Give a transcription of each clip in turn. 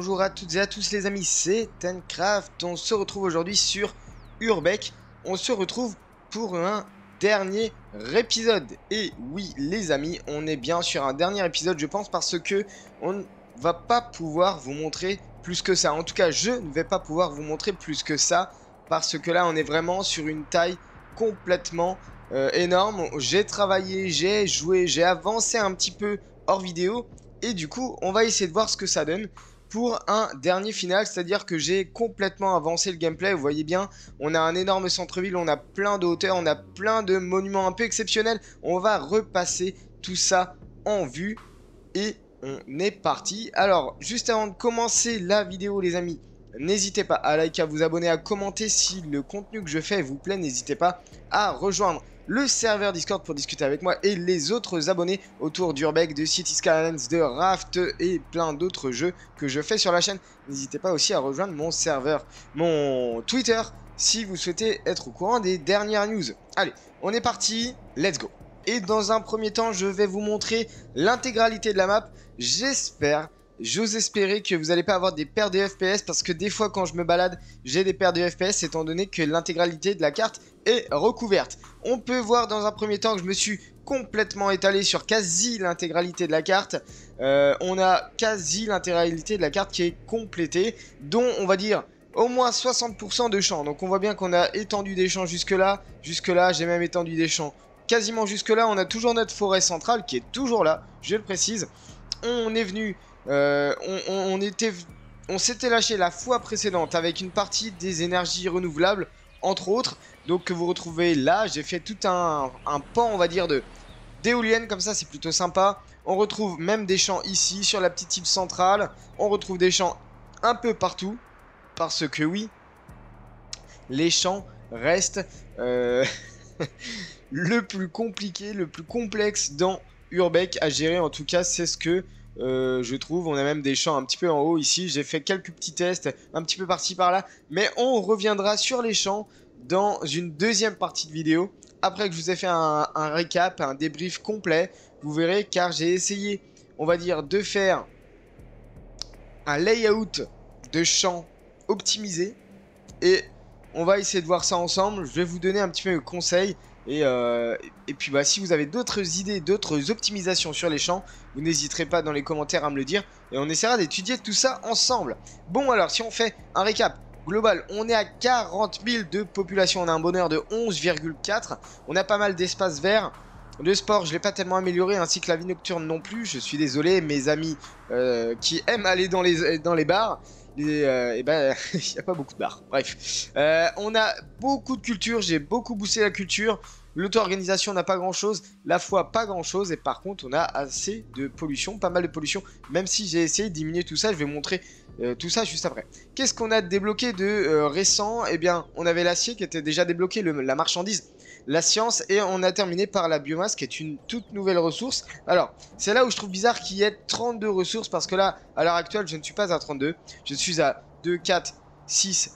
bonjour à toutes et à tous les amis, c'est Tencraft. On se retrouve aujourd'hui sur Urbex. On se retrouve pour un dernier épisode. Et oui les amis, on est bien sur un dernier épisode je pense parce que on ne va pas pouvoir vous montrer plus que ça. En tout cas je ne vais pas pouvoir vous montrer plus que ça parce que là on est vraiment sur une taille complètement énorme. J'ai travaillé, j'ai joué, j'ai avancé un petit peu hors vidéo. Et du coup, on va essayer de voir ce que ça donne pour un dernier final. C'est-à-dire que j'ai complètement avancé le gameplay. Vous voyez bien, on a un énorme centre-ville, on a plein de hauteurs, on a plein de monuments un peu exceptionnels. On va repasser tout ça en vue. Et on est parti. Alors, juste avant de commencer la vidéo, les amis, n'hésitez pas à liker, à vous abonner, à commenter si le contenu que je fais vous plaît. N'hésitez pas à rejoindre le serveur Discord pour discuter avec moi et les autres abonnés autour d'Urbex, de City Skylines, de Raft et plein d'autres jeux que je fais sur la chaîne. N'hésitez pas aussi à rejoindre mon serveur, mon Twitter, si vous souhaitez être au courant des dernières news. Allez, on est parti, let's go. Et dans un premier temps, je vais vous montrer l'intégralité de la map. J'ose espérer que vous n'allez pas avoir des pertes de FPS parce que des fois quand je me balade, j'ai des pertes de FPS étant donné que l'intégralité de la carte est recouverte. On peut voir dans un premier temps que je me suis complètement étalé sur quasi l'intégralité de la carte. On a quasi l'intégralité de la carte qui est complétée, dont on va dire au moins 60% de champs. Donc on voit bien qu'on a étendu des champs jusque là. Jusque là, j'ai même étendu des champs quasiment jusque là. On a toujours notre forêt centrale qui est toujours là, je le précise. On est venu... on s'était lâché la fois précédente avec une partie des énergies renouvelables, entre autres. Donc que vous retrouvez là, j'ai fait tout un pan, on va dire, d'éoliennes comme ça, c'est plutôt sympa. On retrouve même des champs ici, sur la petite île centrale. On retrouve des champs un peu partout. Parce que oui, les champs restent le plus compliqué, le plus complexe dans Urbex à gérer. En tout cas, c'est ce que je trouve. On a même des champs un petit peu en haut ici. J'ai fait quelques petits tests un petit peu par-ci par-là. Mais on reviendra sur les champs dans une deuxième partie de vidéo. Après que je vous ai fait un récap, un débrief complet. Vous verrez car j'ai essayé, on va dire, de faire un layout de champs optimisé. Et on va essayer de voir ça ensemble. Je vais vous donner un petit peu de conseils. Et puis bah, si vous avez d'autres idées, d'autres optimisations sur les champs, vous n'hésiterez pas dans les commentaires à me le dire. Et on essaiera d'étudier tout ça ensemble. Bon alors, si on fait un récap global, on est à 40 000 de population. On a un bonheur de 11,4. On a pas mal d'espaces verts. Le sport, je ne l'ai pas tellement amélioré, ainsi que la vie nocturne non plus. Je suis désolé, mes amis qui aiment aller dans les bars. Et ben, il n'y a pas beaucoup de bars. Bref, on a beaucoup de culture. J'ai beaucoup boosté la culture. L'auto-organisation n'a pas grand chose. La foi, pas grand chose. Et par contre, on a assez de pollution, pas mal de pollution. Même si j'ai essayé de diminuer tout ça, je vais vous montrer tout ça juste après. Qu'est-ce qu'on a débloqué de récent? Eh bien, on avait l'acier qui était déjà débloqué, la marchandise, la science, et on a terminé par la biomasse qui est une toute nouvelle ressource. Alors, c'est là où je trouve bizarre qu'il y ait 32 ressources parce que là, à l'heure actuelle, je ne suis pas à 32. Je suis à 2, 4, 6,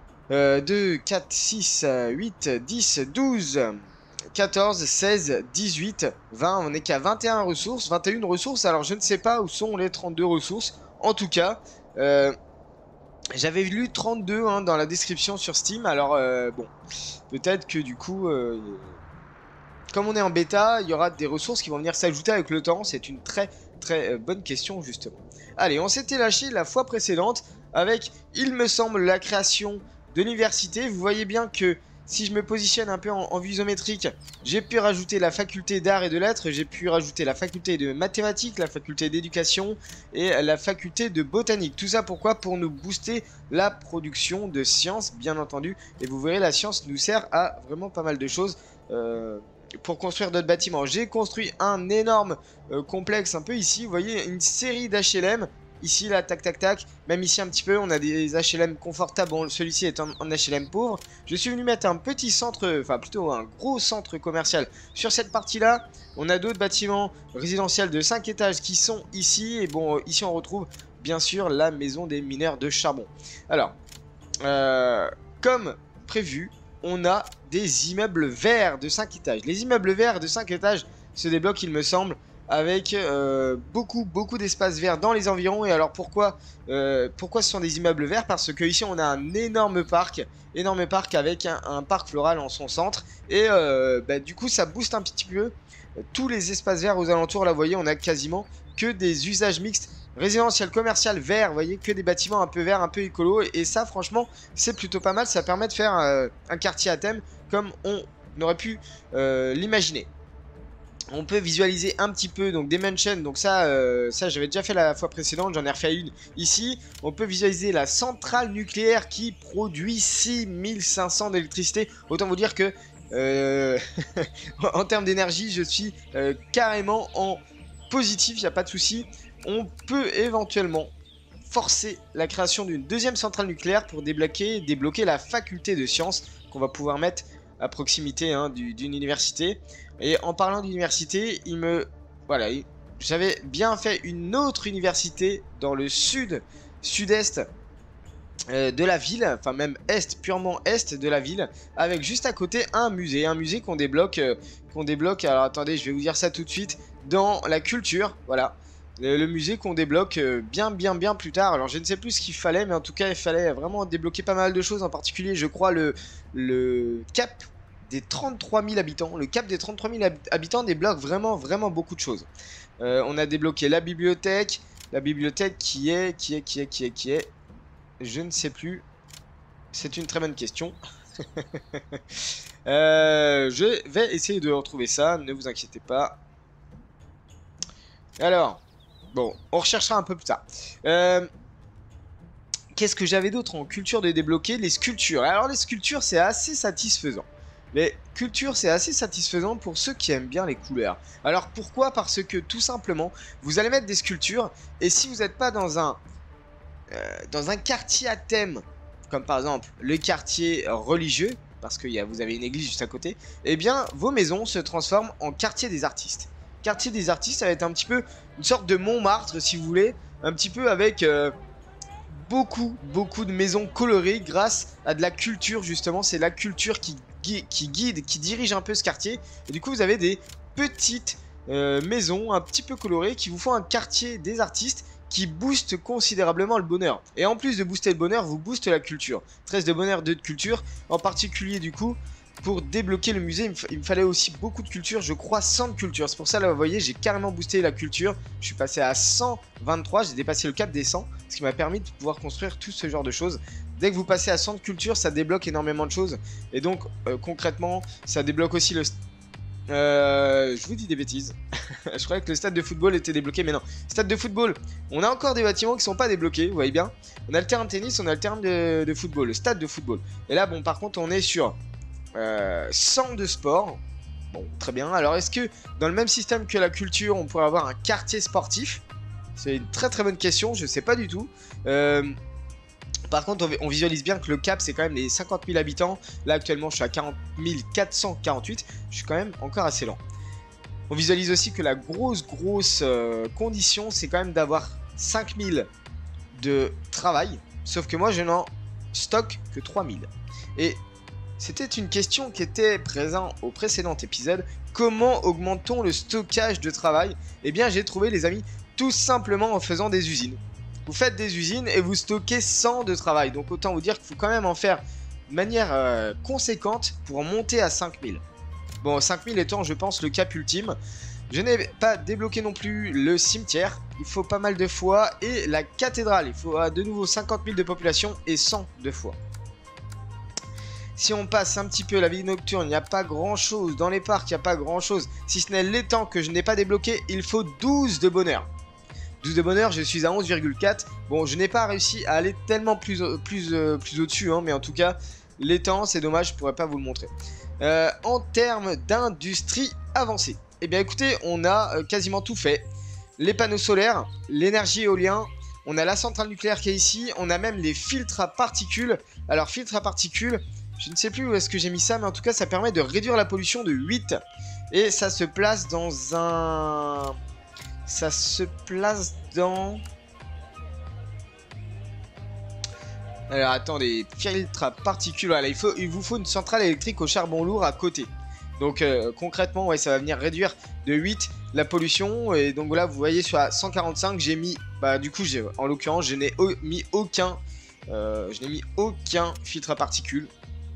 8, 10, 12, 14, 16, 18, 20. On n'est qu'à 21 ressources, 21 ressources. Alors, je ne sais pas où sont les 32 ressources. En tout cas, j'avais lu 32 hein, dans la description sur Steam. Alors, bon, peut-être que du coup, comme on est en bêta, il y aura des ressources qui vont venir s'ajouter avec le temps. C'est une très très bonne question justement. Allez, on s'était lâché la fois précédente avec, il me semble, la création de l'université. Vous voyez bien que si je me positionne un peu en vue isométrique, j'ai pu rajouter la faculté d'art et de lettres, j'ai pu rajouter la faculté de mathématiques, la faculté d'éducation et la faculté de botanique. Tout ça pourquoi? Pour nous booster la production de sciences, bien entendu. Et vous verrez, la science nous sert à vraiment pas mal de choses. Pour construire d'autres bâtiments. J'ai construit un énorme complexe un peu ici. Vous voyez, une série d'HLM. Ici, là, tac, tac, tac. Même ici, un petit peu, on a des HLM confortables. Bon, celui-ci est en HLM pauvre. Je suis venu mettre un petit centre, enfin plutôt un gros centre commercial sur cette partie-là. On a d'autres bâtiments résidentiels de 5 étages qui sont ici. Et bon, ici, on retrouve, bien sûr, la maison des mineurs de charbon. Alors, comme prévu, on a des immeubles verts de 5 étages. Les immeubles verts de 5 étages se débloquent, il me semble, avec beaucoup d'espaces verts dans les environs. Et alors pourquoi ce sont des immeubles verts? Parce que ici on a un énorme parc avec un parc floral en son centre. Et bah, du coup ça booste un petit peu tous les espaces verts aux alentours. Là vous voyez, on a quasiment que des usages mixtes. Résidentiel, commercial, vert, vous voyez, que des bâtiments un peu verts, un peu écolo. Et ça, franchement, c'est plutôt pas mal. Ça permet de faire un quartier à thème comme on aurait pu l'imaginer. On peut visualiser un petit peu donc des mansions. Donc ça j'avais déjà fait la fois précédente. J'en ai refait une ici. On peut visualiser la centrale nucléaire qui produit 6500 d'électricité. Autant vous dire que en termes d'énergie, je suis carrément en positif. Il n'y a pas de souci. On peut éventuellement forcer la création d'une deuxième centrale nucléaire pour débloquer la faculté de sciences qu'on va pouvoir mettre à proximité d'une université. Et en parlant d'université, voilà, j'avais bien fait une autre université dans le sud-est de la ville, enfin même est, purement est de la ville, avec juste à côté un musée qu'on débloque, alors attendez, je vais vous dire ça tout de suite, dans la culture, voilà. Le musée qu'on débloque bien plus tard. Alors je ne sais plus ce qu'il fallait, mais en tout cas il fallait vraiment débloquer pas mal de choses. En particulier je crois le cap des 33 000 habitants. Le cap des 33 000 habitants débloque vraiment beaucoup de choses. On a débloqué la bibliothèque qui est... Je ne sais plus. C'est une très bonne question. Je vais essayer de retrouver ça, ne vous inquiétez pas. Alors... Bon, on recherchera un peu plus tard. Qu'est-ce que j'avais d'autre en culture de débloquer? Les sculptures. Alors les sculptures, c'est assez satisfaisant. Les sculptures, c'est assez satisfaisant pour ceux qui aiment bien les couleurs. Alors pourquoi? Parce que tout simplement, vous allez mettre des sculptures. Et si vous n'êtes pas dans un quartier à thème, comme par exemple le quartier religieux, parce que vous avez une église juste à côté, eh bien vos maisons se transforment en quartier des artistes. Quartier des artistes, ça va être un petit peu une sorte de Montmartre, si vous voulez, un petit peu avec beaucoup de maisons colorées grâce à de la culture, justement. C'est la culture qui guide, qui dirige un peu ce quartier. Et du coup, vous avez des petites maisons un petit peu colorées qui vous font un quartier des artistes qui booste considérablement le bonheur. Et en plus de booster le bonheur, vous boostez la culture. 13 de bonheur, 2 de culture. En particulier, du coup, pour débloquer le musée, il me fallait aussi beaucoup de culture, je crois 100 de culture. C'est pour ça, là, vous voyez, j'ai carrément boosté la culture. Je suis passé à 123, j'ai dépassé le cap des 100, ce qui m'a permis de pouvoir construire tout ce genre de choses. Dès que vous passez à 100 de culture, ça débloque énormément de choses. Et donc, concrètement, ça débloque aussi le... je vous dis des bêtises. Je croyais que le stade de football était débloqué, mais non. Stade de football, on a encore des bâtiments qui sont pas débloqués, vous voyez bien. On a le terrain de tennis, on a le terrain de football, le stade de football. Et là, bon, par contre, on est sur 100 de sport. Bon, très bien. Alors, est-ce que dans le même système que la culture, on pourrait avoir un quartier sportif? C'est une très bonne question, je sais pas du tout. Par contre, on visualise bien que le cap, c'est quand même les 50 000 habitants. Là, actuellement, je suis à 40 448. Je suis quand même encore assez lent. On visualise aussi que la grosse condition, c'est quand même d'avoir 5000 de travail. Sauf que moi, je n'en stocke que 3000. Et c'était une question qui était présente au précédent épisode. Comment augmente-t-on le stockage de travail? Eh bien, j'ai trouvé, les amis, tout simplement en faisant des usines. Vous faites des usines et vous stockez 100 de travail. Donc autant vous dire qu'il faut quand même en faire de manière conséquente pour en monter à 5000. Bon, 5000 étant, je pense, le cap ultime. Je n'ai pas débloqué non plus le cimetière. Il faut pas mal de fois. Et la cathédrale, il faut de nouveau 50 000 de population et 100 de fois. Si on passe un petit peu la vie nocturne, il n'y a pas grand chose. Dans les parcs, il n'y a pas grand chose. Si ce n'est l'étang que je n'ai pas débloqué, il faut 12 de bonheur. 12 de bonheur, je suis à 11,4. Bon, je n'ai pas réussi à aller tellement plus au-dessus, hein, mais en tout cas, l'étang, c'est dommage, je pourrais pas vous le montrer. En termes d'industrie avancée, eh bien écoutez, on a quasiment tout fait. Les panneaux solaires, l'énergie éolienne, on a la centrale nucléaire qui est ici, on a même les filtres à particules. Alors, filtres à particules, je ne sais plus où est-ce que j'ai mis ça, mais en tout cas, ça permet de réduire la pollution de 8. Et ça se place dans un... Ça se place dans... Alors attendez, filtre à particules, voilà, il vous faut une centrale électrique au charbon lourd à côté. Donc concrètement, ouais, ça va venir réduire de 8 la pollution. Et donc là, vous voyez sur la 145, j'ai mis, bah du coup, en l'occurrence, je n'ai mis aucun filtre à particules.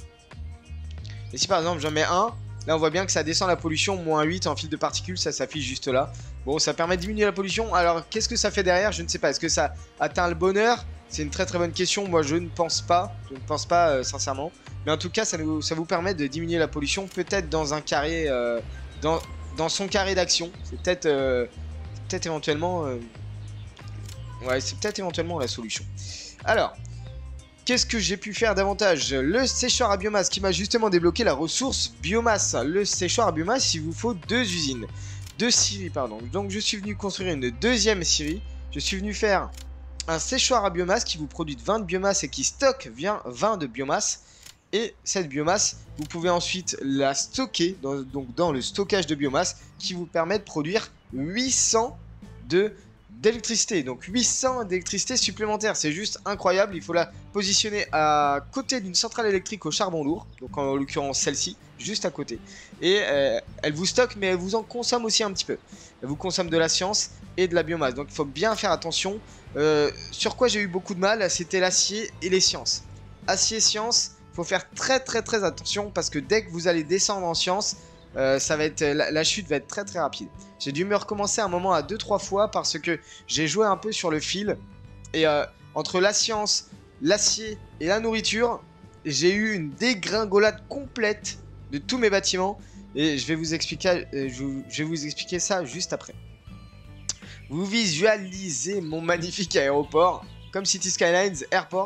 Et si par exemple j'en mets un, là on voit bien que ça descend la pollution, moins 8 en filtre de particules, ça s'affiche juste là. Bon, ça permet de diminuer la pollution. Alors qu'est-ce que ça fait derrière? Je ne sais pas. Est-ce que ça atteint le bonheur? C'est une très très bonne question. Moi je ne pense pas. Je ne pense pas sincèrement. Mais en tout cas, ça vous permet de diminuer la pollution. Peut-être dans un carré, dans son carré d'action. C'est peut-être éventuellement... ouais, c'est peut-être éventuellement la solution. Alors... qu'est-ce que j'ai pu faire davantage? Le séchoir à biomasse qui m'a justement débloqué la ressource biomasse. Le séchoir à biomasse, il vous faut 2 usines. 2 scieries, pardon. Donc je suis venu construire une deuxième scierie. Je suis venu faire un séchoir à biomasse qui vous produit 20 de biomasse et qui stocke 20 de biomasse. Et cette biomasse, vous pouvez ensuite la stocker dans le stockage de biomasse qui vous permet de produire 800 d'électricité, donc 800 d'électricité supplémentaire, c'est juste incroyable. Il faut la positionner à côté d'une centrale électrique au charbon lourd, donc en l'occurrence celle-ci, juste à côté. Et elle vous stocke, mais elle vous en consomme aussi un petit peu. Elle vous consomme de la science et de la biomasse, donc il faut bien faire attention. Sur quoi j'ai eu beaucoup de mal, c'était l'acier et les sciences. Acier et science, il faut faire très attention parce que dès que vous allez descendre en science, ça va être, la chute va être très rapide. J'ai dû me recommencer un moment à 2-3 fois parce que j'ai joué un peu sur le fil. Et entre la science, l'acier et la nourriture, j'ai eu une dégringolade complète de tous mes bâtiments. Et je vais vous expliquer ça juste après. Vous visualisez mon magnifique aéroport, comme City Skylines Airports.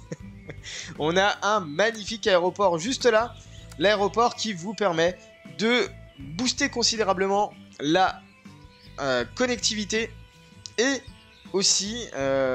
On a un magnifique aéroport juste là. L'aéroport qui vous permet de booster considérablement la connectivité et aussi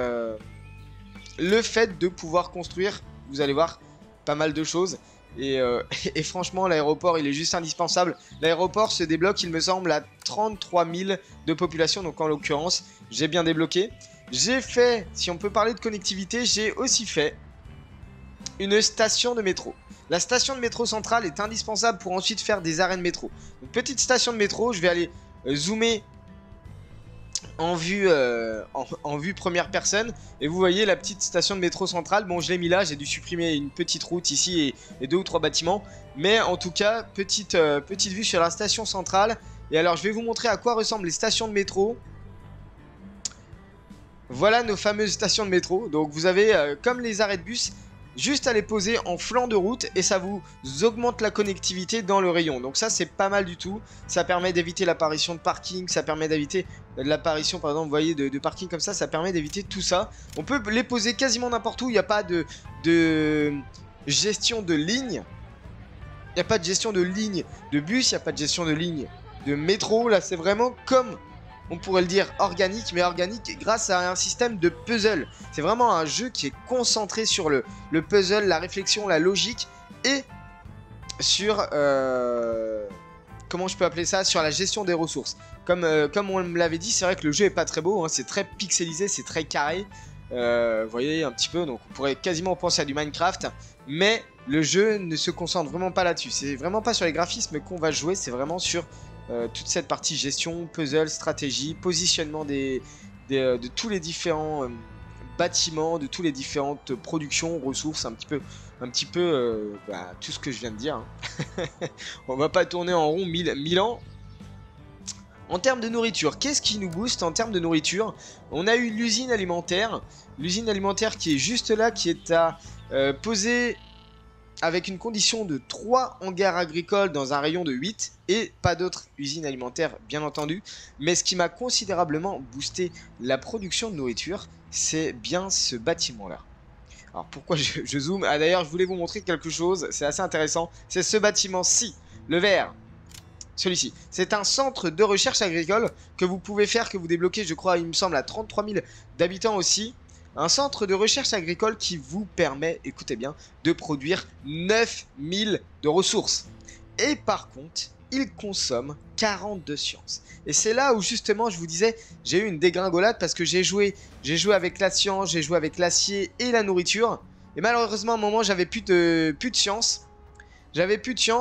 le fait de pouvoir construire, vous allez voir, pas mal de choses. Et franchement, l'aéroport, il est juste indispensable. L'aéroport se débloque, il me semble, à 33 000 de population. Donc en l'occurrence, j'ai bien débloqué. J'ai fait, si on peut parler de connectivité, j'ai aussi fait une station de métro. La station de métro centrale est indispensable pour ensuite faire des arrêts de métro. Une petite station de métro, je vais aller zoomer en vue première personne. Et vous voyez la petite station de métro centrale. Bon, je l'ai mis là, j'ai dû supprimer une petite route ici et 2 ou 3 bâtiments. Mais en tout cas, petite vue sur la station centrale. Et alors, je vais vous montrer à quoi ressemblent les stations de métro. Voilà nos fameuses stations de métro. Donc vous avez, comme les arrêts de bus, juste à les poser en flanc de route et ça vous augmente la connectivité dans le rayon. Donc ça, c'est pas mal du tout. Ça permet d'éviter l'apparition de parking, ça permet d'éviter l'apparition, par exemple, vous voyez, de parking comme ça permet d'éviter tout ça. On peut les poser quasiment n'importe où, il n'y a pas de gestion de ligne. Il n'y a pas de gestion de ligne de bus, il n'y a pas de gestion de ligne de métro. Là, c'est vraiment comme... on pourrait le dire organique, mais organique grâce à un système de puzzle. C'est vraiment un jeu qui est concentré sur le puzzle, la réflexion, la logique et sur... comment je peux appeler ça? Sur la gestion des ressources. Comme on me l'avait dit, c'est vrai que le jeu est pas très beau, hein, c'est très pixelisé, c'est très carré. Vous voyez un petit peu, donc on pourrait quasiment penser à du Minecraft. Mais le jeu ne se concentre vraiment pas là-dessus. C'est vraiment pas sur les graphismes qu'on va jouer, c'est vraiment sur... toute cette partie gestion, puzzle, stratégie, positionnement de tous les différents bâtiments, de toutes les différentes productions, ressources, un petit peu tout ce que je viens de dire. Hein. On va pas tourner en rond 1000 ans. En termes de nourriture, qu'est-ce qui nous booste en termes de nourriture? On a eu l'usine alimentaire qui est juste là, qui est à poser... avec une condition de 3 hangars agricoles dans un rayon de 8 et pas d'autres usines alimentaires bien entendu. Mais ce qui m'a considérablement boosté la production de nourriture, c'est bien ce bâtiment là. Alors pourquoi je zoome? Ah d'ailleurs je voulais vous montrer quelque chose, c'est assez intéressant. C'est ce bâtiment-ci, le vert. Celui-ci, c'est un centre de recherche agricole que vous pouvez faire, que vous débloquez je crois il me semble à 33 000 d'habitants aussi. Un centre de recherche agricole qui vous permet, écoutez bien, de produire 9000 de ressources. Et par contre, il consomme 42 sciences. Et c'est là où justement je vous disais, j'ai eu une dégringolade parce que j'ai joué avec la science, j'ai joué avec l'acier et la nourriture. Et malheureusement à un moment j'avais plus de science. J'avais plus de science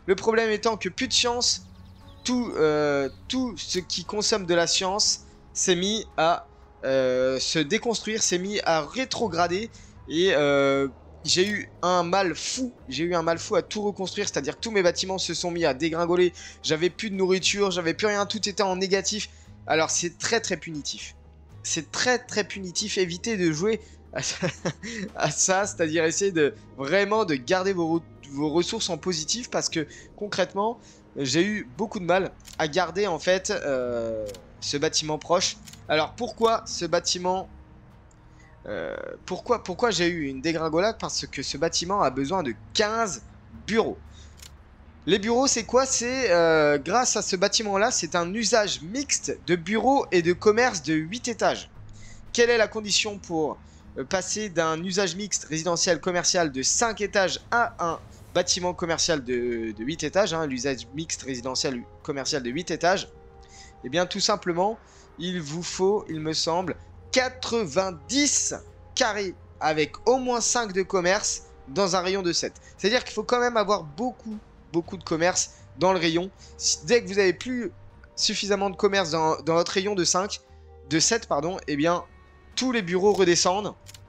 Le problème étant que plus de chance, tout ce qui consomme de la science s'est mis à se déconstruire, s'est mis à rétrograder. Et j'ai eu un mal fou. J'ai eu un mal fou à tout reconstruire. C'est-à-dire que tous mes bâtiments se sont mis à dégringoler. J'avais plus de nourriture, j'avais plus rien. Tout était en négatif. Alors c'est très très punitif. C'est très très punitif. Évitez de jouer à ça. C'est-à-dire essayer de vraiment de garder vos ressources en positif. Parce que concrètement, j'ai eu beaucoup de mal à garder en fait ce bâtiment proche. Alors pourquoi ce bâtiment... pourquoi j'ai eu une dégringolade? Parce que ce bâtiment a besoin de 15 bureaux. Les bureaux, c'est quoi? C'est grâce à ce bâtiment-là, c'est un usage mixte de bureaux et de commerce de 8 étages. Quelle est la condition pour passer d'un usage mixte résidentiel commercial de 5 étages à un bâtiment commercial de 8 étages, hein, l'usage mixte résidentiel commercial de 8 étages? Eh bien, tout simplement, il vous faut, il me semble, 90 carrés avec au moins 5 de commerce dans un rayon de 7. C'est-à-dire qu'il faut quand même avoir beaucoup de commerce dans le rayon. Dès que vous n'avez plus suffisamment de commerce dans votre rayon de 7, pardon, eh bien, tous les bureaux redescendent.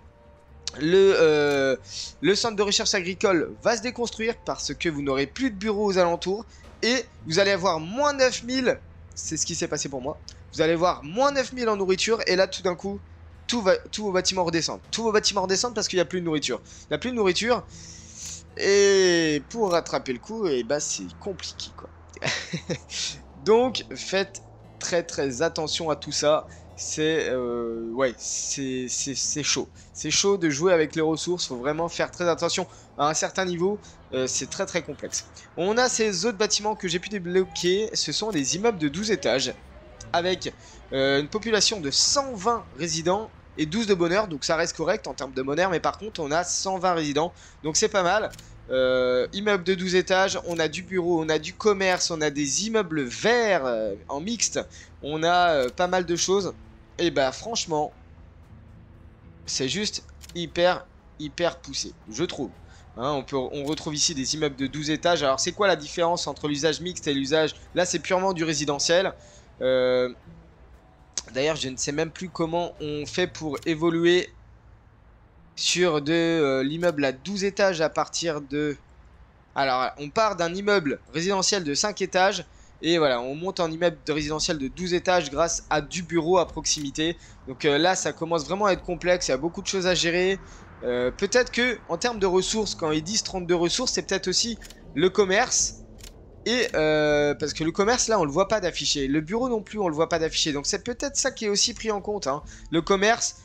Le centre de recherche agricole va se déconstruire parce que vous n'aurez plus de bureaux aux alentours et vous allez avoir moins 9000. C'est ce qui s'est passé pour moi. Vous allez voir moins 9000 en nourriture et là tout d'un coup tous vos bâtiments redescendent. Tous vos bâtiments redescendent parce qu'il n'y a plus de nourriture. Il n'y a plus de nourriture et pour rattraper le coup, et bah c'est compliqué quoi. Donc faites très attention à tout ça. C'est ouais, c'est chaud. C'est chaud de jouer avec les ressources. Faut vraiment faire très attention à un certain niveau. C'est très complexe. On a ces autres bâtiments que j'ai pu débloquer. Ce sont des immeubles de 12 étages avec une population de 120 résidents et 12 de bonheur. Donc ça reste correct en termes de bonheur. Mais par contre, on a 120 résidents. Donc c'est pas mal. Immeuble de 12 étages, on a du bureau, on a du commerce, on a des immeubles verts en mixte, on a pas mal de choses. Et bah franchement, c'est juste hyper poussé, je trouve. Hein, on retrouve ici des immeubles de 12 étages. Alors c'est quoi la différence entre l'usage mixte et l'usage... Là c'est purement du résidentiel. D'ailleurs je ne sais même plus comment on fait pour évoluer sur de l'immeuble à 12 étages à partir de... Alors, on part d'un immeuble résidentiel de 5 étages et voilà, on monte en immeuble de résidentiel de 12 étages grâce à du bureau à proximité. Donc là, ça commence vraiment à être complexe, il y a beaucoup de choses à gérer. Peut-être que en termes de ressources, quand ils disent 32 ressources, c'est peut-être aussi le commerce. Et parce que le commerce, là, on le voit pas d'afficher. Le bureau non plus, on le voit pas d'afficher. Donc c'est peut-être ça qui est aussi pris en compte. Hein. Le commerce...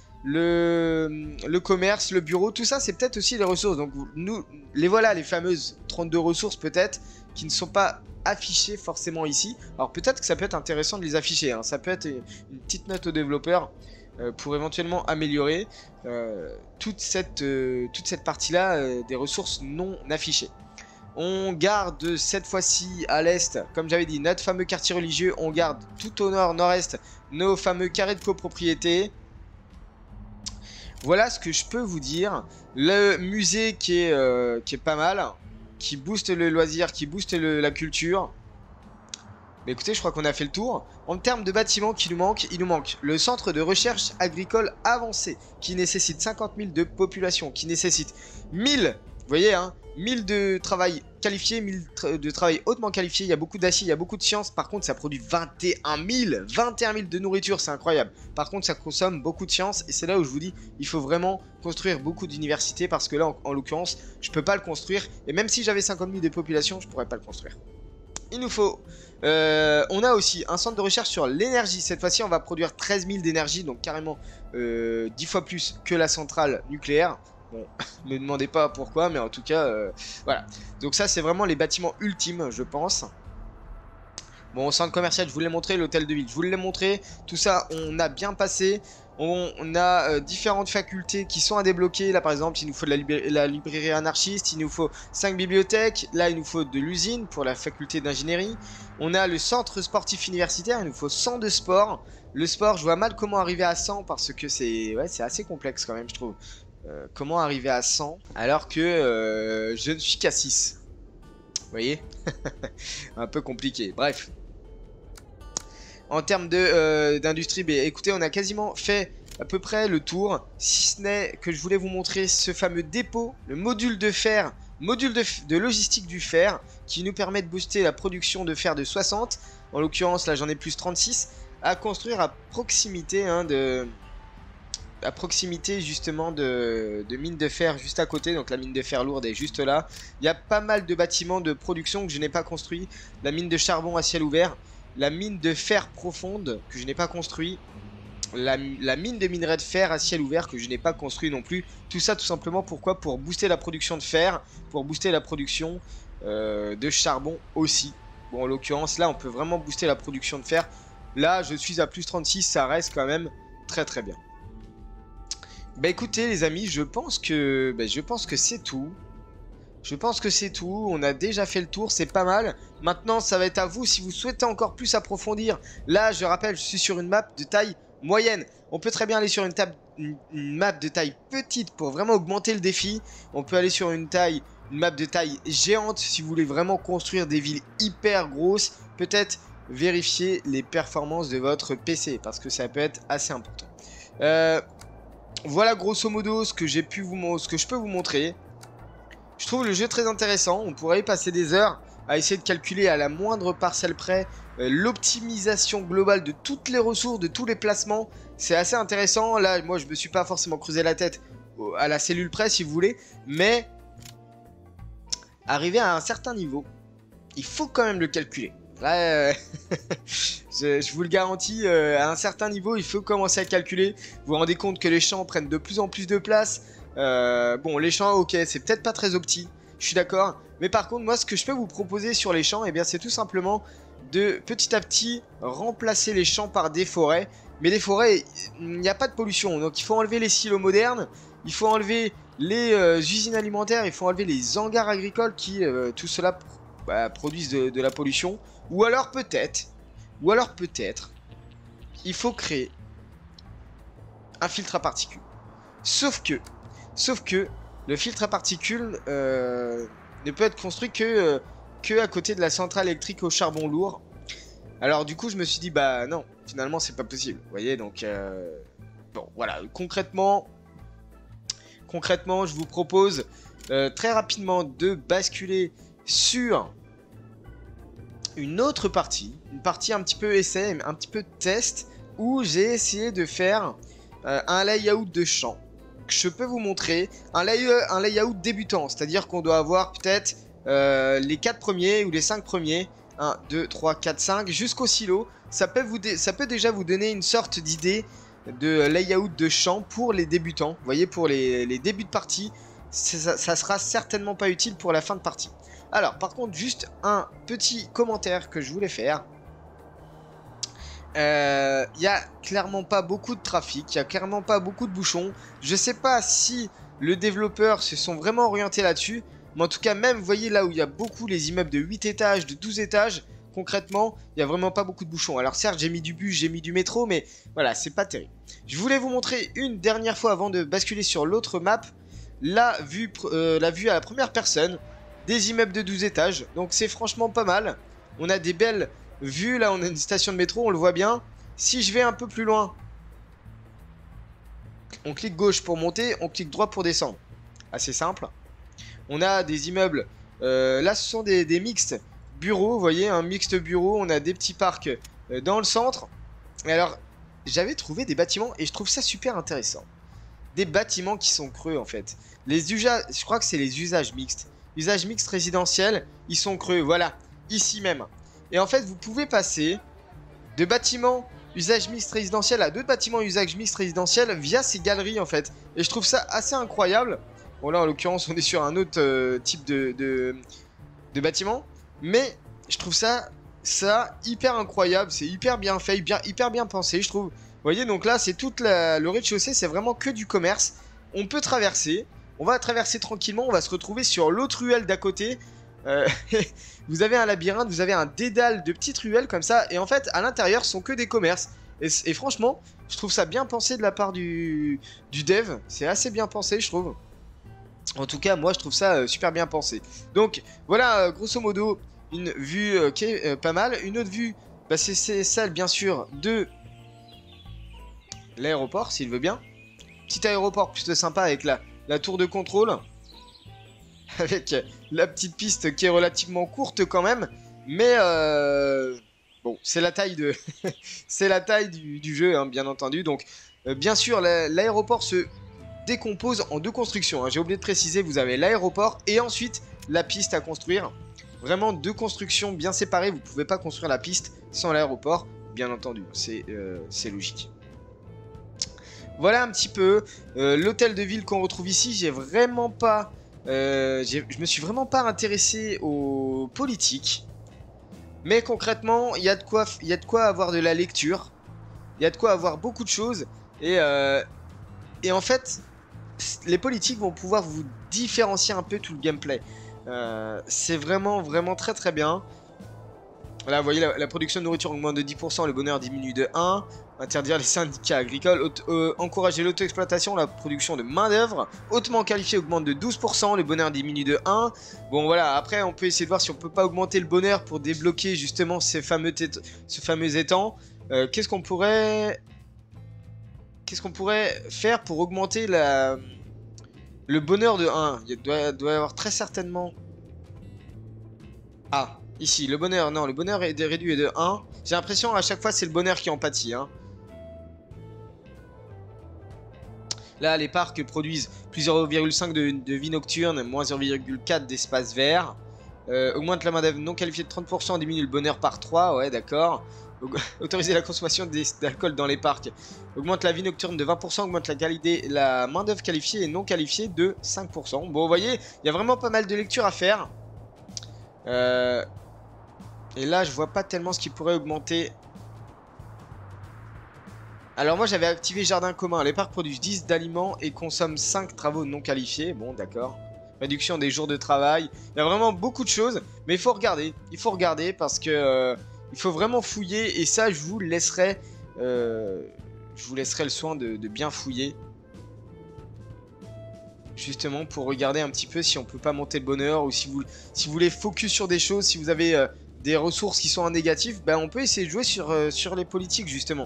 Le commerce, le bureau, tout ça c'est peut-être aussi les ressources. Donc nous, les voilà les fameuses 32 ressources peut-être qui ne sont pas affichées forcément ici. Alors peut-être que ça peut être intéressant de les afficher, hein. Ça peut être une petite note au développeur pour éventuellement améliorer toute cette partie là des ressources non affichées. On garde cette fois-ci à l'est, comme j'avais dit, notre fameux quartier religieux. On garde tout au nord-nord-est nos fameux carrés de copropriété. Voilà ce que je peux vous dire. Le musée qui est pas mal, qui booste le loisir, qui booste la culture. Mais écoutez, je crois qu'on a fait le tour. En termes de bâtiments qui nous manquent, il nous manque le centre de recherche agricole avancé, qui nécessite 50 000 de population, qui nécessite 1000, vous voyez, hein, 1000 de travail qualifié, 1000 de travail hautement qualifié. Il y a beaucoup d'acier, il y a beaucoup de sciences. Par contre, ça produit 21 000 de nourriture, c'est incroyable. Par contre, ça consomme beaucoup de sciences. Et c'est là où je vous dis, il faut vraiment construire beaucoup d'universités. Parce que là, en l'occurrence, je peux pas le construire. Et même si j'avais 50 000 de population, je pourrais pas le construire. Il nous faut... on a aussi un centre de recherche sur l'énergie. Cette fois-ci, on va produire 13 000 d'énergie. Donc carrément 10 fois plus que la centrale nucléaire. Bon, ne me demandez pas pourquoi, mais en tout cas, voilà. Donc ça, c'est vraiment les bâtiments ultimes, je pense. Bon, au centre commercial, je vous l'ai montré, l'hôtel de ville, je vous l'ai montré. Tout ça, on a bien passé. On a différentes facultés qui sont à débloquer. Là, par exemple, il nous faut de la librairie anarchiste. Il nous faut 5 bibliothèques. Là, il nous faut de l'usine pour la faculté d'ingénierie. On a le centre sportif universitaire. Il nous faut 100 de sport. Le sport, je vois mal comment arriver à 100 parce que c'est assez complexe quand même, je trouve. Comment arriver à 100 alors que je ne suis qu'à 6. voyez? Un peu compliqué. Bref. En termes d'industrie, écoutez, on a quasiment fait à peu près le tour. Si ce n'est que je voulais vous montrer ce fameux dépôt, le module de fer, module de logistique du fer, qui nous permet de booster la production de fer de 60. En l'occurrence, là, j'en ai plus 36. À construire à proximité, justement de mines de fer juste à côté. Donc la mine de fer lourde est juste là. Il y a pas mal de bâtiments de production que je n'ai pas construit. La mine de charbon à ciel ouvert. La mine de fer profonde que je n'ai pas construit. La mine de minerai de fer à ciel ouvert que je n'ai pas construit non plus. Tout ça tout simplement pourquoi? Pour booster la production de fer. Pour booster la production de charbon aussi. Bon, en l'occurrence là on peut vraiment booster la production de fer. Là je suis à plus 36, ça reste quand même très très bien. Bah écoutez les amis, je pense que c'est tout. Je pense que c'est tout, on a déjà fait le tour, c'est pas mal. Maintenant ça va être à vous si vous souhaitez encore plus approfondir. Là je rappelle, je suis sur une map de taille moyenne. On peut très bien aller sur une map de taille petite pour vraiment augmenter le défi. On peut aller sur une map de taille géante si vous voulez vraiment construire des villes hyper grosses. Peut-être vérifier les performances de votre PC parce que ça peut être assez important. Voilà grosso modo ce que je peux vous montrer. Je trouve le jeu très intéressant. On pourrait y passer des heures à essayer de calculer à la moindre parcelle près l'optimisation globale de toutes les ressources, de tous les placements. C'est assez intéressant. Là, moi, je me suis pas forcément creusé la tête à la cellule près, si vous voulez. Mais arrivé à un certain niveau, il faut quand même le calculer. Là, je vous le garantis, à un certain niveau, il faut commencer à calculer. Vous vous rendez compte que les champs prennent de plus en plus de place. Bon, les champs, ok, c'est peut-être pas très opti, je suis d'accord. Mais par contre, moi, ce que je peux vous proposer sur les champs, eh bien, c'est tout simplement de petit à petit remplacer les champs par des forêts. Mais des forêts, il n'y a pas de pollution. Donc, il faut enlever les silos modernes, il faut enlever les usines alimentaires, il faut enlever les hangars agricoles qui, tout cela, produisent de la pollution. Ou alors peut-être, il faut créer un filtre à particules. Sauf que le filtre à particules ne peut être construit que à côté de la centrale électrique au charbon lourd. Alors du coup je me suis dit bah non, finalement c'est pas possible. Vous voyez donc bon voilà, concrètement je vous propose très rapidement de basculer sur une autre partie, une partie un petit peu essai, un petit peu test, où j'ai essayé de faire un layout de champ. Je peux vous montrer un layout débutant, c'est-à-dire qu'on doit avoir peut-être les 4 premiers ou les 5 premiers, 1, 2, 3, 4, 5, jusqu'au silo. Ça peut déjà vous donner une sorte d'idée de layout de champ pour les débutants. Vous voyez, pour les débuts de partie, ça sera certainement pas utile pour la fin de partie. Alors, par contre, juste un petit commentaire que je voulais faire. Il n'y a clairement pas beaucoup de trafic, il n'y a clairement pas beaucoup de bouchons. Je sais pas si le développeur se sont vraiment orientés là-dessus, mais en tout cas même, vous voyez là où il y a beaucoup les immeubles de 8 étages, de 12 étages, concrètement, il n'y a vraiment pas beaucoup de bouchons. Alors certes, j'ai mis du bus, j'ai mis du métro, mais voilà, c'est pas terrible. Je voulais vous montrer une dernière fois avant de basculer sur l'autre map, la vue à la première personne des immeubles de 12 étages. Donc c'est franchement pas mal. On a des belles vues, là on a une station de métro, on le voit bien. Si je vais un peu plus loin, on clique gauche pour monter, on clique droit pour descendre. Assez simple. On a des immeubles, là ce sont des mixtes bureaux, vous voyez, un mixte bureau. On a des petits parcs dans le centre. Et alors, j'avais trouvé des bâtiments et je trouve ça super intéressant. Des bâtiments qui sont creux en fait. Je crois que c'est les usages mixtes. Usages mixtes résidentiels, ils sont creux, voilà, ici même. Et en fait, vous pouvez passer de bâtiments usage mixte résidentiel à d'autres bâtiments usage mixte résidentiel via ces galeries en fait. Et je trouve ça assez incroyable. Bon là, en l'occurrence, on est sur un autre type de bâtiment. Mais je trouve ça hyper incroyable. C'est hyper bien fait, hyper bien pensé, je trouve. Vous voyez, donc là, c'est le rez-de-chaussée, c'est vraiment que du commerce. On peut traverser. On va traverser tranquillement, on va se retrouver sur l'autre ruelle d'à côté. Vous avez un labyrinthe, vous avez un dédale de petites ruelles comme ça. Et en fait, à l'intérieur, sont que des commerces. Et franchement, je trouve ça bien pensé de la part du dev. C'est assez bien pensé, je trouve. En tout cas, moi, je trouve ça super bien pensé. Donc, voilà, grosso modo, une vue qui est pas mal. Une autre vue, bah, c'est celle, bien sûr, de l'aéroport, s'il veut bien. Petit aéroport plutôt sympa avec la tour de contrôle. Avec la petite piste qui est relativement courte quand même. Mais, bon, c'est la taille de... c'est la taille du jeu, hein, bien entendu. Donc, bien sûr, l'aéroport se décompose en deux constructions, hein. J'ai oublié de préciser, vous avez l'aéroport et ensuite la piste à construire. Vraiment deux constructions bien séparées, vous ne pouvez pas construire la piste sans l'aéroport, bien entendu, c'est logique. Voilà un petit peu l'hôtel de ville qu'on retrouve ici. J'ai vraiment pas... je me suis vraiment pas intéressé aux politiques. Mais concrètement, il y a de quoi avoir de la lecture. Il y a de quoi avoir beaucoup de choses. Et en fait, les politiques vont pouvoir vous différencier un peu tout le gameplay. C'est vraiment, vraiment très très bien. Là, vous voyez, la production de nourriture augmente de 10%, le bonheur diminue de 1. Interdire les syndicats agricoles, encourager l'auto-exploitation, la production de main-d'œuvre. Hautement qualifié augmente de 12%, le bonheur diminue de 1. Bon, voilà, après, on peut essayer de voir si on peut pas augmenter le bonheur pour débloquer justement ce fameux étang. Qu'est-ce qu'on pourrait faire pour augmenter le bonheur de 1? Il doit y avoir très certainement... Ah, ici, le bonheur, non, le bonheur est réduit de 1. J'ai l'impression à chaque fois c'est le bonheur qui en pâtit, hein. Là, les parcs produisent plus 0,5 de vie nocturne, moins 0,4 d'espace vert. Augmente la main-d'œuvre non qualifiée de 30%, diminue le bonheur par 3, ouais, d'accord. Autoriser la consommation d'alcool dans les parcs. Augmente la vie nocturne de 20%, augmente la main-d'œuvre qualifiée et non qualifiée de 5%. Bon, vous voyez, il y a vraiment pas mal de lectures à faire. Et là, je vois pas tellement ce qui pourrait augmenter. Alors moi, j'avais activé jardin commun. Les parcs produisent 10 d'aliments et consomment 5 travaux non qualifiés. Bon, d'accord. Réduction des jours de travail. Il y a vraiment beaucoup de choses. Mais il faut regarder. Il faut regarder parce que il faut vraiment fouiller. Et ça, je vous laisserai le soin de bien fouiller. Justement pour regarder un petit peu si on peut pas monter le bonheur. Ou si vous voulez focus sur des choses. Si vous avez des ressources qui sont en négatif. Ben, on peut essayer de jouer sur les politiques justement.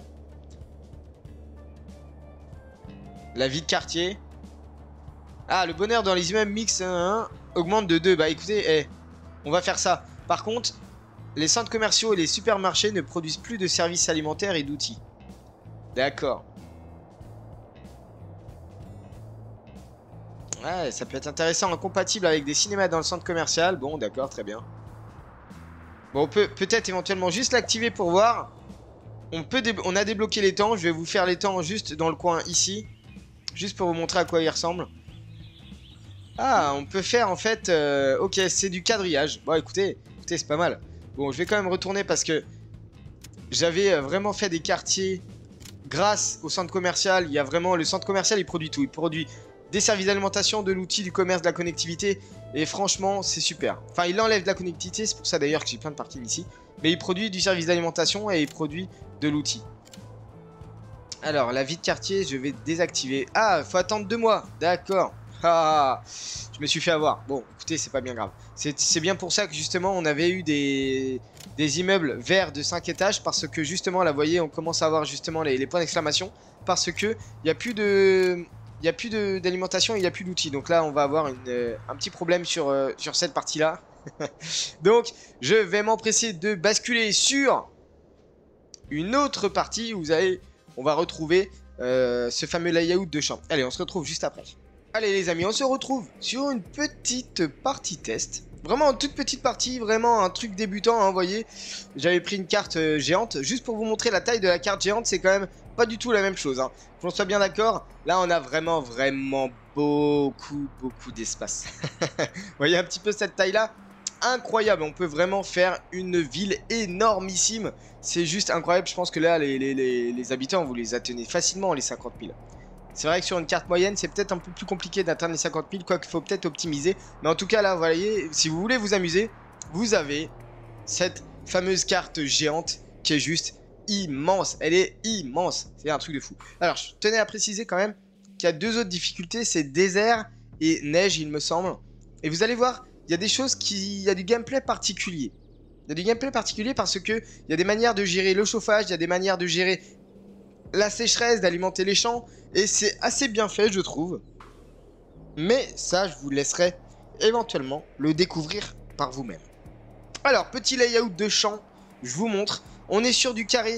La vie de quartier. Ah, le bonheur dans les immeubles mix augmente de 2. Bah écoutez, on va faire ça. Par contre, les centres commerciaux et les supermarchés ne produisent plus de services alimentaires et d'outils. D'accord. Ouais, ça peut être intéressant, incompatible avec des cinémas dans le centre commercial. Bon, d'accord, très bien. Bon, on peut peut-être éventuellement juste l'activer pour voir. On a débloqué les temps. Je vais vous faire les temps juste dans le coin ici. Juste pour vous montrer à quoi il ressemble. Ah, on peut faire en fait... ok, c'est du quadrillage. Bon, écoutez, c'est pas mal. Bon, je vais quand même retourner parce que... J'avais vraiment fait des quartiers grâce au centre commercial. Il y a vraiment... Le centre commercial, il produit tout. Il produit des services d'alimentation, de l'outil, du commerce, de la connectivité. Et franchement, c'est super. Enfin, il enlève de la connectivité. C'est pour ça d'ailleurs que j'ai plein de parties ici. Mais il produit du service d'alimentation et il produit de l'outil. Alors, la vie de quartier, je vais désactiver. Ah, faut attendre 2 mois. D'accord. Ah, je me suis fait avoir. Bon, écoutez, c'est pas bien grave. C'est bien pour ça que justement, on avait eu des immeubles verts de 5 étages. Parce que justement, là, vous voyez, on commence à avoir justement les points d'exclamation. Parce que il n'y a plus d'alimentation, il n'y a plus d'outils. Donc là, on va avoir un petit problème sur cette partie-là. Donc, je vais m'empresser de basculer sur une autre partie où on va retrouver ce fameux layout de champ. Allez, on se retrouve juste après. Allez les amis, on se retrouve sur une petite partie test. Vraiment une toute petite partie, vraiment un truc débutant, hein, vous voyez. J'avais pris une carte géante, juste pour vous montrer la taille de la carte géante, c'est quand même pas du tout la même chose. Hein. Qu'on soit bien d'accord, là on a vraiment beaucoup d'espace. Vous voyez un petit peu cette taille-là? Incroyable, on peut vraiment faire une ville énormissime. C'est juste incroyable, je pense que là les habitants vous les atteignez facilement les 50 000. C'est vrai que sur une carte moyenne c'est peut-être un peu plus compliqué d'atteindre les 50 000, quoique il faut peut-être optimiser. Mais en tout cas là vous voyez, si vous voulez vous amuser, vous avez cette fameuse carte géante qui est juste immense. Elle est immense, c'est un truc de fou. Alors je tenais à préciser quand même qu'il y a 2 autres difficultés, c'est désert et neige, il me semble. Et vous allez voir, il y a des choses il y a du gameplay particulier. Il y a du gameplay particulier parce que il y a des manières de gérer le chauffage, il y a des manières de gérer la sécheresse, d'alimenter les champs. Et c'est assez bien fait, je trouve. Mais ça, je vous laisserai éventuellement le découvrir par vous-même. Alors, petit layout de champ, je vous montre. On est sur du carré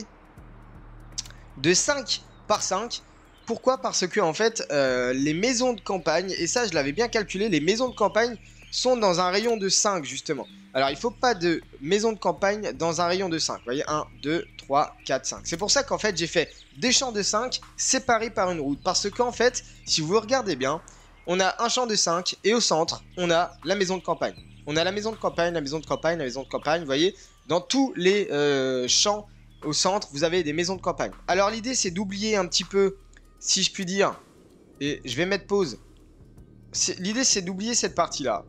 de 5 par 5. Pourquoi? Parce que en fait, les maisons de campagne, et ça je l'avais bien calculé, les maisons de campagne sont dans un rayon de 5 justement. Alors il ne faut pas de maison de campagne dans un rayon de 5. Vous voyez, 1, 2, 3, 4, 5. C'est pour ça qu'en fait j'ai fait des champs de 5 séparés par une route. Parce qu'en fait, si vous regardez bien, on a un champ de 5 et au centre, on a la maison de campagne. On a la maison de campagne, la maison de campagne, la maison de campagne, vous voyez, dans tous les champs au centre, vous avez des maisons de campagne. Alors l'idée c'est d'oublier un petit peu, si je puis dire, et je vais mettre pause. L'idée c'est d'oublier cette partie-là.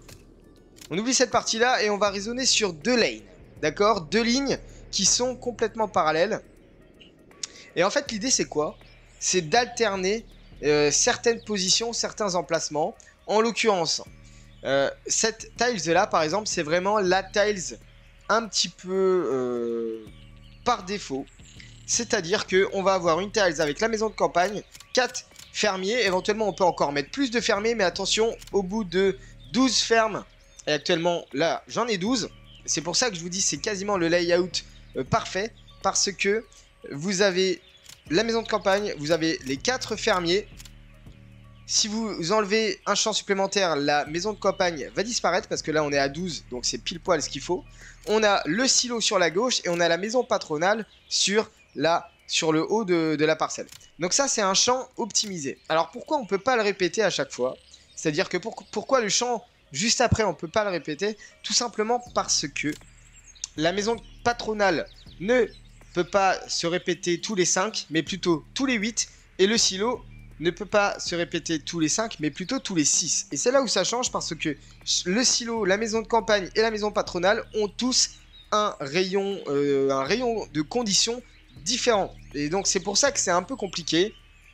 On oublie cette partie-là et on va raisonner sur 2 lanes. D'accord? 2 lignes qui sont complètement parallèles. Et en fait l'idée c'est quoi? C'est d'alterner certaines positions, certains emplacements. En l'occurrence, cette tiles là par exemple, c'est vraiment la tiles un petit peu par défaut. C'est-à-dire qu'on va avoir une tiles avec la maison de campagne, 4 fermiers. Éventuellement, on peut encore mettre plus de fermiers. Mais attention, au bout de 12 fermes, et actuellement, là, j'en ai 12. C'est pour ça que je vous dis c'est quasiment le layout parfait. Parce que vous avez la maison de campagne, vous avez les 4 fermiers. Si vous enlevez un champ supplémentaire, la maison de campagne va disparaître. Parce que là, on est à 12, donc c'est pile poil ce qu'il faut. On a le silo sur la gauche et on a la maison patronale sur le haut de la parcelle. Donc ça, c'est un champ optimisé. Alors pourquoi on ne peut pas le répéter à chaque fois? C'est-à-dire que pourquoi le champ juste après, on ne peut pas le répéter? Tout simplement parce que la maison patronale ne peut pas se répéter tous les 5, mais plutôt tous les 8. Et le silo ne peut pas se répéter tous les 5, mais plutôt tous les 6. Et c'est là où ça change parce que le silo, la maison de campagne et la maison patronale ont tous un rayon de conditions différents. Et donc c'est pour ça que c'est un peu compliqué.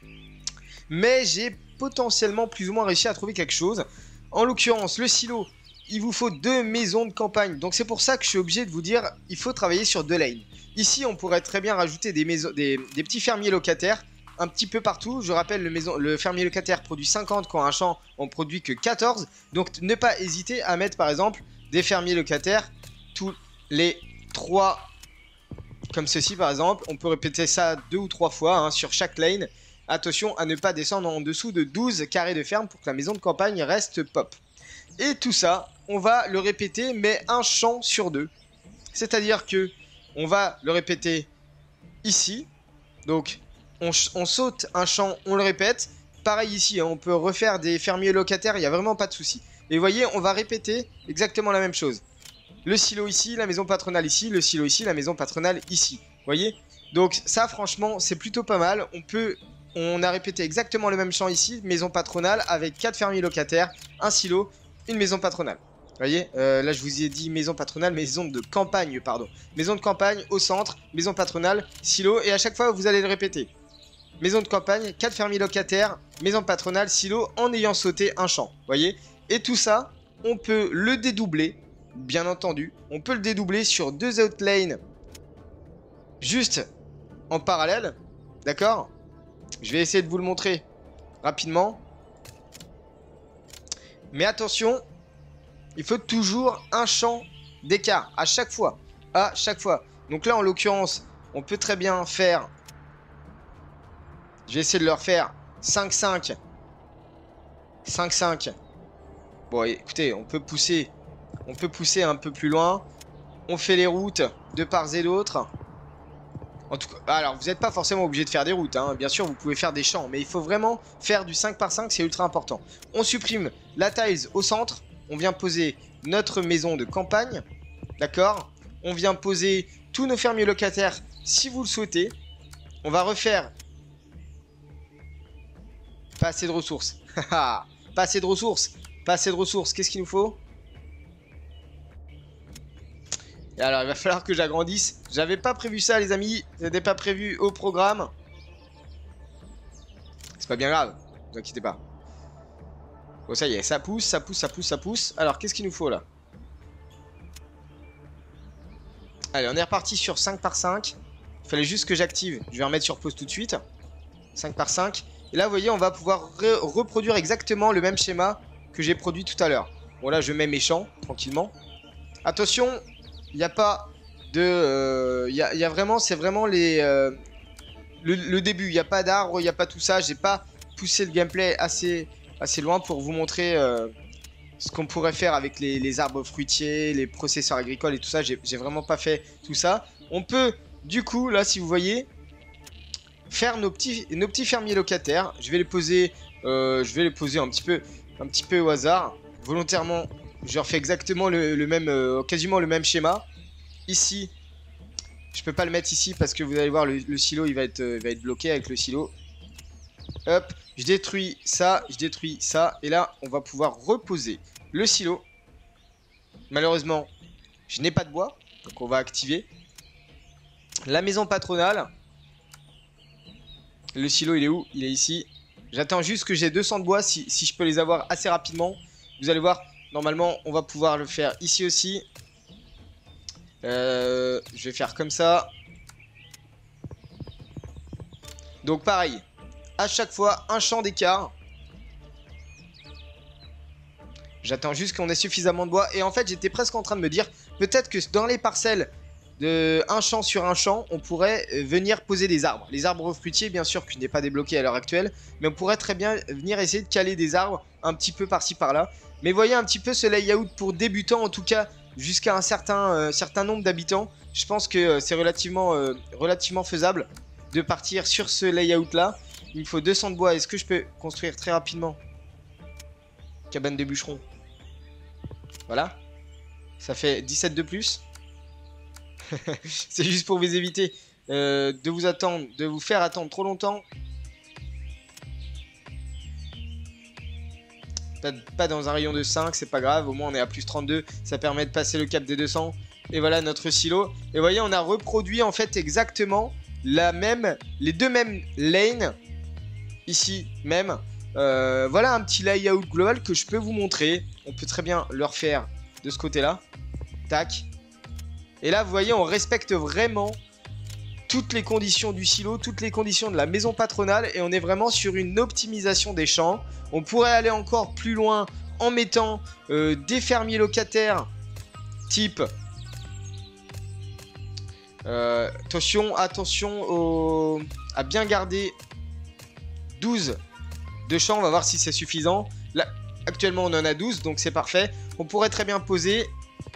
Mais j'ai potentiellement plus ou moins réussi à trouver quelque chose. En l'occurrence, le silo, il vous faut 2 maisons de campagne. Donc c'est pour ça que je suis obligé de vous dire, il faut travailler sur 2 lanes. Ici, on pourrait très bien rajouter des petits fermiers locataires un petit peu partout. Je rappelle, le fermier locataire produit 50 quand un champ en produit que 14. Donc ne pas hésiter à mettre par exemple des fermiers locataires tous les 3, comme ceci par exemple. On peut répéter ça 2 ou 3 fois hein, sur chaque lane. Attention à ne pas descendre en dessous de 12 carrés de ferme pour que la maison de campagne reste pop. Et tout ça, on va le répéter mais un champ sur 2. C'est-à-dire que on va le répéter ici. Donc on saute un champ, on le répète. Pareil ici, hein, on peut refaire des fermiers locataires, il n'y a vraiment pas de souci. Et vous voyez, on va répéter exactement la même chose. Le silo ici, la maison patronale ici, le silo ici, la maison patronale ici. Vous voyez? Donc ça, franchement, c'est plutôt pas mal. On a répété exactement le même champ ici, maison patronale, avec 4 fermiers locataires, un silo, une maison patronale. Vous voyez, là je vous ai dit maison patronale, maison de campagne, pardon. Maison de campagne au centre, maison patronale, silo, et à chaque fois vous allez le répéter. Maison de campagne, 4 fermiers locataires, maison patronale, silo, en ayant sauté un champ. Vous voyez? Et tout ça, on peut le dédoubler, bien entendu. On peut le dédoubler sur 2 autres lanes, juste en parallèle. D'accord? Je vais essayer de vous le montrer rapidement. Mais attention, il faut toujours un champ d'écart à chaque fois. À chaque fois. Donc là, en l'occurrence, on peut très bien faire... Je vais essayer de leur faire 5-5. 5-5. Bon, écoutez, on peut pousser un peu plus loin. On fait les routes de part et d'autre. En tout cas, alors, vous n'êtes pas forcément obligé de faire des routes. Hein. Bien sûr, vous pouvez faire des champs. Mais il faut vraiment faire du 5 par 5. C'est ultra important. On supprime la tiles au centre. On vient poser notre maison de campagne. D'accord? On vient poser tous nos fermiers locataires si vous le souhaitez. On va refaire... Pas assez de ressources. Pas assez de ressources. Pas assez de ressources. Qu'est-ce qu'il nous faut? Et alors, il va falloir que j'agrandisse. J'avais pas prévu ça, les amis. C'était pas prévu au programme. C'est pas bien grave. Ne vous inquiétez pas. Bon, ça y est, ça pousse, ça pousse, ça pousse, ça pousse. Alors, qu'est-ce qu'il nous faut là? Allez, on est reparti sur 5 par 5. Il fallait juste que j'active. Je vais remettre sur pause tout de suite. 5 par 5. Et là, vous voyez, on va pouvoir reproduire exactement le même schéma que j'ai produit tout à l'heure. Bon, là, je mets mes champs, tranquillement. Attention, il n'y a pas de... y a vraiment, c'est vraiment le début. Il n'y a pas d'arbres, il n'y a pas tout ça. J'ai pas poussé le gameplay assez loin pour vous montrer ce qu'on pourrait faire avec les arbres fruitiers, les processeurs agricoles et tout ça. J'ai vraiment pas fait tout ça. On peut, du coup, là, si vous voyez, faire nos petits fermiers locataires. Je vais les poser un petit peu au hasard. Volontairement, je refais exactement le même, quasiment le même schéma. Ici, je peux pas le mettre ici parce que vous allez voir, le silo, il va être bloqué avec le silo. Hop, je détruis ça, et là, on va pouvoir reposer le silo. Malheureusement, je n'ai pas de bois, donc on va activer la maison patronale. Le silo, il est où? Il est ici. J'attends juste que j'ai 200 de bois, si je peux les avoir assez rapidement. Vous allez voir, normalement, on va pouvoir le faire ici aussi. Je vais faire comme ça. Donc pareil, à chaque fois, un champ d'écart. J'attends juste qu'on ait suffisamment de bois. Et en fait, j'étais presque en train de me dire, peut-être que dans les parcelles de un champ sur un champ, on pourrait venir poser des arbres. Les arbres fruitiers, bien sûr, que je n'ai pas débloqué à l'heure actuelle. Mais on pourrait très bien venir essayer de caler des arbres un petit peu par-ci par-là. Mais voyez un petit peu ce layout pour débutants, en tout cas, jusqu'à un certain nombre d'habitants. Je pense que c'est relativement faisable de partir sur ce layout-là. Il me faut 200 de bois. Est-ce que je peux construire très rapidement? Cabane de bûcheron. Voilà. Ça fait 17 de plus. C'est juste pour vous éviter de vous faire attendre trop longtemps. Pas dans un rayon de 5, c'est pas grave. Au moins on est à plus 32. Ça permet de passer le cap des 200. Et voilà notre silo. Et vous voyez, on a reproduit en fait exactement les deux mêmes lanes. Ici même. Voilà un petit layout global que je peux vous montrer. On peut très bien le refaire de ce côté-là. Tac. Et là, vous voyez, on respecte vraiment toutes les conditions du silo, toutes les conditions de la maison patronale. Et on est vraiment sur une optimisation des champs. On pourrait aller encore plus loin en mettant des fermiers locataires type... attention à bien garder 12 de champs. On va voir si c'est suffisant. Là, actuellement, on en a 12, donc c'est parfait. On pourrait très bien poser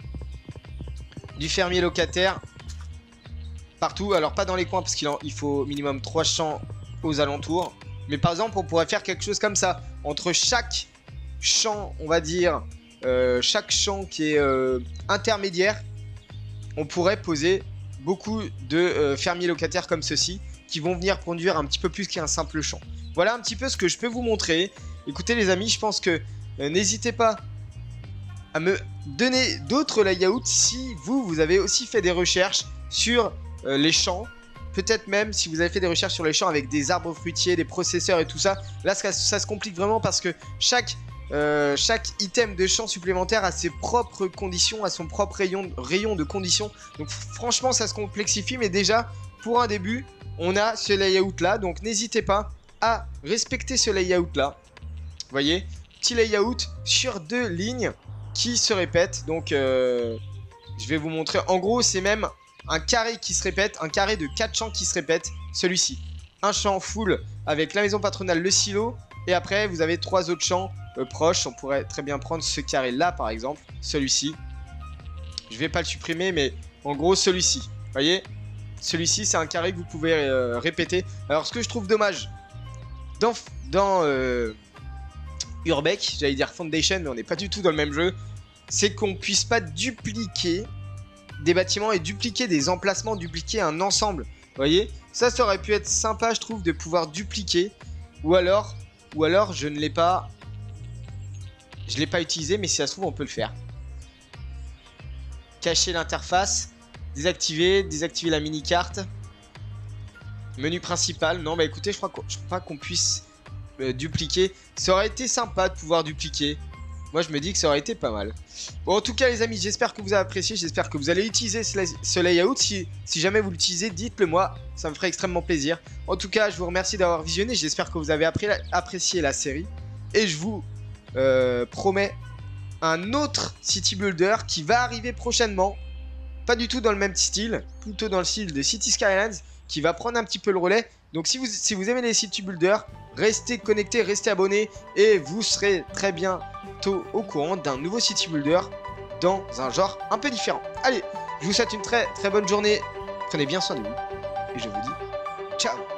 du fermier locataire partout. Alors, pas dans les coins, parce qu'il faut minimum 3 champs aux alentours. Mais par exemple, on pourrait faire quelque chose comme ça. Entre chaque champ, on va dire, chaque champ qui est intermédiaire, on pourrait poser beaucoup de fermiers locataires comme ceci, qui vont venir produire un petit peu plus qu'un simple champ. Voilà un petit peu ce que je peux vous montrer. Écoutez les amis, je pense que n'hésitez pas à me donner d'autres layouts si vous avez aussi fait des recherches sur les champs. Peut-être même si vous avez fait des recherches sur les champs avec des arbres fruitiers, des processeurs et tout ça. Là, ça se complique vraiment parce que chaque item de champ supplémentaire a ses propres conditions, a son propre rayon de conditions. Donc franchement, ça se complexifie. Mais déjà, pour un début, on a ce layout-là. Donc n'hésitez pas à respecter ce layout-là. Vous voyez, petit layout sur 2 lignes qui se répètent. Donc, je vais vous montrer. En gros, c'est même un carré qui se répète. Un carré de 4 champs qui se répète. Celui-ci. Un champ full avec la maison patronale, le silo. Et après, vous avez 3 autres champs proches. On pourrait très bien prendre ce carré-là, par exemple. Celui-ci. Je vais pas le supprimer, mais en gros, celui-ci. Vous voyez, celui-ci, c'est un carré que vous pouvez répéter. Alors, ce que je trouve dommage dans Urbex, j'allais dire Foundation, mais on n'est pas du tout dans le même jeu, c'est qu'on puisse pas dupliquer des bâtiments et dupliquer des emplacements, dupliquer un ensemble. Vous voyez, ça aurait pu être sympa, je trouve, de pouvoir dupliquer. Ou alors je ne l'ai pas... Je l'ai pas utilisé, mais si ça se trouve, on peut le faire. Cacher l'interface, désactiver la mini-carte. Menu principal, non, bah écoutez, je crois pas qu'on puisse dupliquer. Ça aurait été sympa de pouvoir dupliquer. Moi je me dis que ça aurait été pas mal. Bon en tout cas les amis, j'espère que vous avez apprécié. J'espère que vous allez utiliser ce layout. Si jamais vous l'utilisez, dites-le moi. Ça me ferait extrêmement plaisir. En tout cas je vous remercie d'avoir visionné. J'espère que vous avez apprécié la série. Et je vous promets un autre City Builder qui va arriver prochainement. Pas du tout dans le même style. Plutôt dans le style de City Skylines. Qui va prendre un petit peu le relais. Donc si vous aimez les City Builder, restez connectés, restez abonnés. Et vous serez très bien au courant d'un nouveau City Builder dans un genre un peu différent. Allez, je vous souhaite une très bonne journée. Prenez bien soin de vous. Et je vous dis ciao.